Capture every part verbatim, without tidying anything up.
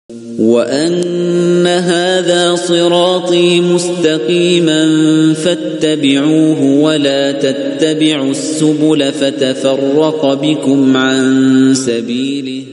وأن هذا صراطي مستقيما فاتبعوه ولا تتبعوا السبل فتفرق بكم عن سبيله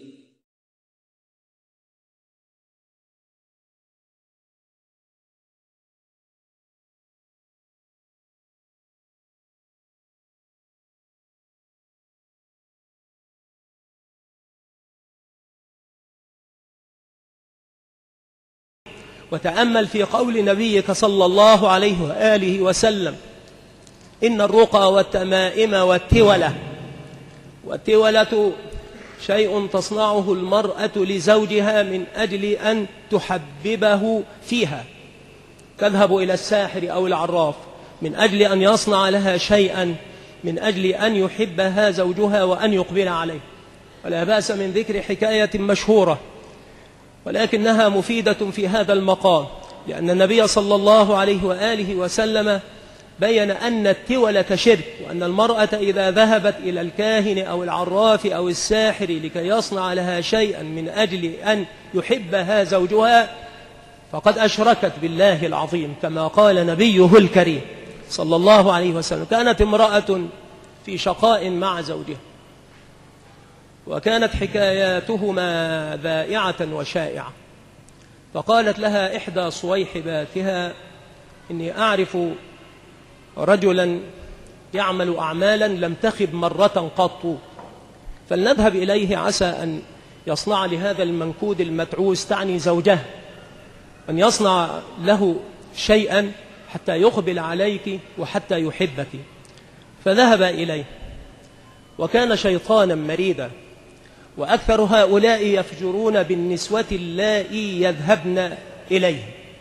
وتأمل في قول نبيك صلى الله عليه وآله وسلم: إن الرقى والتمائم والتولة. والتولة شيء تصنعه المرأة لزوجها من أجل أن تحببه فيها، تذهب إلى الساحر أو العراف من أجل أن يصنع لها شيئا من أجل أن يحبها زوجها وأن يقبل عليه. ولا بأس من ذكر حكاية مشهورة ولكنها مفيدة في هذا المقام، لأن النبي صلى الله عليه وآله وسلم بين أن التولة شرك، وأن المرأة إذا ذهبت إلى الكاهن أو العراف أو الساحر لكي يصنع لها شيئا من أجل أن يحبها زوجها فقد أشركت بالله العظيم، كما قال نبيه الكريم صلى الله عليه وسلم: كانت امرأة في شقاء مع زوجها، وكانت حكاياتهما ذائعة وشائعة، فقالت لها إحدى صويحباتها: إني أعرف رجلا يعمل أعمالا لم تخب مرة قط، فلنذهب إليه عسى أن يصنع لهذا المنكود المتعوس، تعني زوجه، أن يصنع له شيئا حتى يقبل عليك وحتى يحبك. فذهب إليه، وكان شيطانا مريدا، وأكثر هؤلاء يفجرون بالنسوة اللائي يذهبن إليه،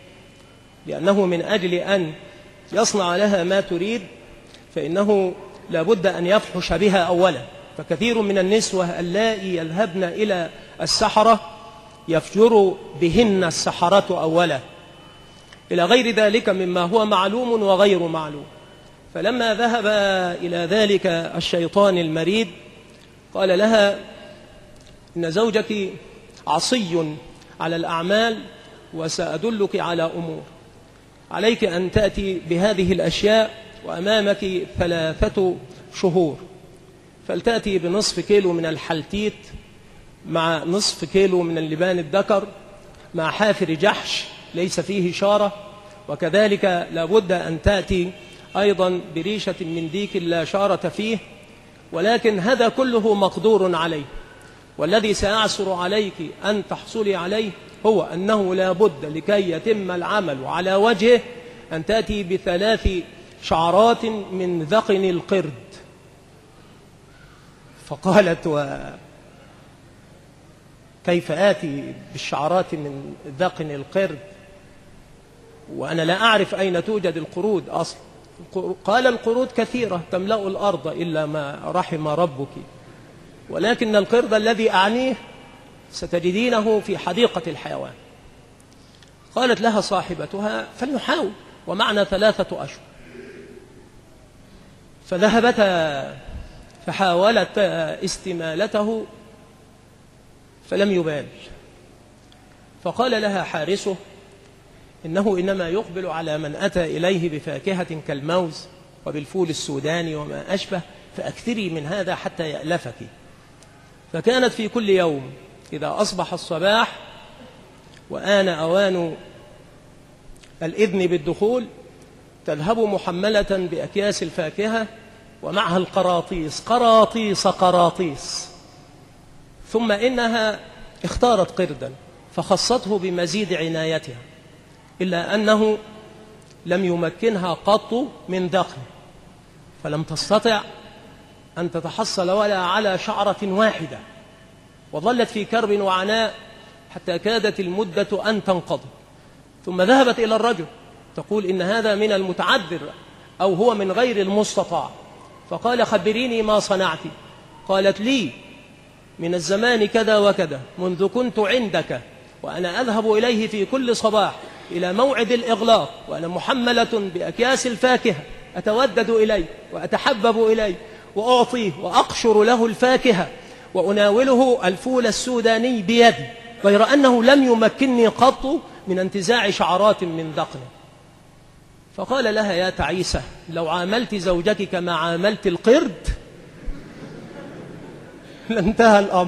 لأنه من أجل أن يصنع لها ما تريد فإنه لابد أن يفحش بها أولا. فكثير من النسوة اللائي يذهبن إلى السحرة يفجر بهن السحرة أولا، إلى غير ذلك مما هو معلوم وغير معلوم. فلما ذهب إلى ذلك الشيطان المريد قال لها: إن زوجك عصي على الأعمال وسأدلك على أمور، عليك أن تأتي بهذه الأشياء وأمامك ثلاثة شهور، فلتأتي بنصف كيلو من الحلتيت مع نصف كيلو من اللبان الذكر مع حافر جحش ليس فيه شارة، وكذلك لابد أن تأتي أيضا بريشة من ديك لا شارة فيه، ولكن هذا كله مقدور عليه، والذي سيعسر عليك أن تحصلي عليه هو أنه لا بد لكي يتم العمل على وجهه أن تأتي بثلاث شعرات من ذقن القرد. فقالت: وكيف آتي بالشعرات من ذقن القرد وأنا لا أعرف أين توجد القرود أصلا؟ قال: القرود كثيرة تملأ الأرض إلا ما رحم ربك، ولكن القرد الذي أعنيه ستجدينه في حديقة الحيوان. قالت لها صاحبتها: فلنحاول، ومعنا ثلاثة أشهر. فذهبتا فحاولت استمالته فلم يبال، فقال لها حارسه: إنه إنما يقبل على من أتى إليه بفاكهة كالموز وبالفول السوداني وما أشبه، فأكثري من هذا حتى يألفك. فكانت في كل يوم إذا أصبح الصباح وآن أوان الإذن بالدخول تذهب محملة بأكياس الفاكهة ومعها القراطيس، قراطيس قراطيس. ثم إنها اختارت قردا فخصته بمزيد عنايتها، إلا أنه لم يمكنها قط من دخل، فلم تستطع أن تتحصل ولا على شعرة واحدة، وظلت في كرب وعناء حتى كادت المدة أن تنقضي. ثم ذهبت إلى الرجل تقول: إن هذا من المتعذر أو هو من غير المستطاع. فقال: خبريني ما صنعت. قالت: لي من الزمان كذا وكذا، منذ كنت عندك وأنا أذهب إليه في كل صباح إلى موعد الإغلاق وأنا محملة بأكياس الفاكهة، أتودد إليه وأتحبب إليه وأعطيه وأقشر له الفاكهة وأناوله الفول السوداني بيدي، غير أنه لم يمكنني قط من انتزاع شعرات من ذقنه. فقال لها: يا تعيسة، لو عاملت زوجك كما عاملت القرد لانتهى الأمر.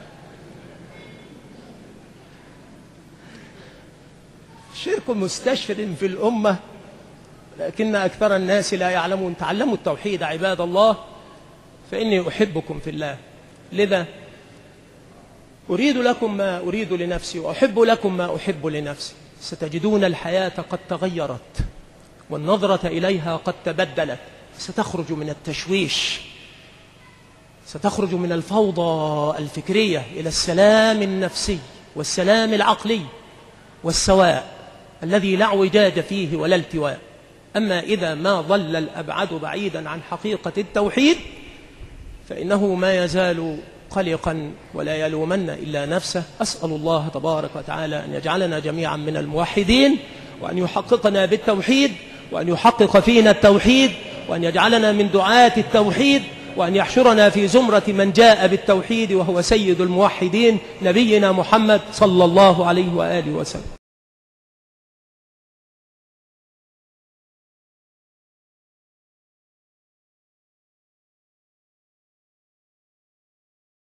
شرك مستشر في الأمة، لكن أكثر الناس لا يعلمون. تعلموا التوحيد عباد الله، فإني أحبكم في الله. لذا أريد لكم ما أريد لنفسي، وأحب لكم ما أحب لنفسي. ستجدون الحياة قد تغيرت، والنظرة إليها قد تبدلت. ستخرج من التشويش، ستخرج من الفوضى الفكرية إلى السلام النفسي والسلام العقلي والسواء الذي لا اعوجاج فيه ولا التواء. أما إذا ما ظل الأبعد بعيدا عن حقيقة التوحيد فإنه ما يزال قلقا ولا يلومن إلا نفسه. أسأل الله تبارك وتعالى أن يجعلنا جميعا من الموحدين، وأن يحققنا بالتوحيد، وأن يحقق فينا التوحيد، وأن يجعلنا من دعاة التوحيد، وأن يحشرنا في زمرة من جاء بالتوحيد وهو سيد الموحدين نبينا محمد صلى الله عليه وآله وسلم.